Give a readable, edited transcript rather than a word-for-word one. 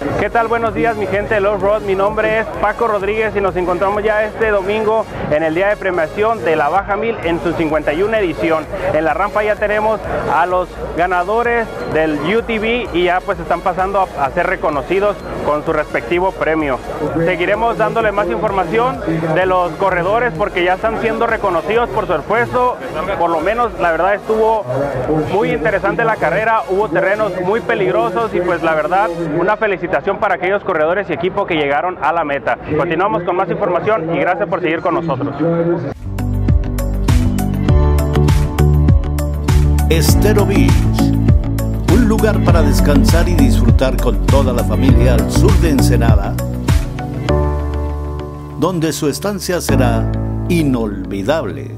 ¿Qué tal? Buenos días, mi gente de Los Road. Mi nombre es Paco Rodríguez y nos encontramos ya este domingo en el día de premiación de la Baja 1000 en su 51 edición. En la rampa ya tenemos a los ganadores del UTV y ya pues están pasando a ser reconocidos con su respectivo premio. Seguiremos dándole más información de los corredores porque ya están siendo reconocidos por su esfuerzo. Por lo menos la verdad estuvo muy interesante la carrera, hubo terrenos muy peligrosos y pues la verdad una felicitación para aquellos corredores y equipo que llegaron a la meta. Continuamos con más información y gracias por seguir con nosotros. Estero Beach, un lugar para descansar y disfrutar con toda la familia al sur de Ensenada, donde su estancia será inolvidable.